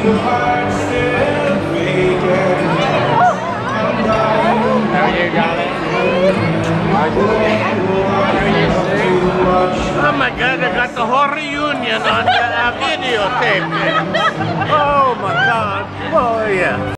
How you got it? Oh my God, I got the whole reunion on the videotape. Oh my God, oh yeah.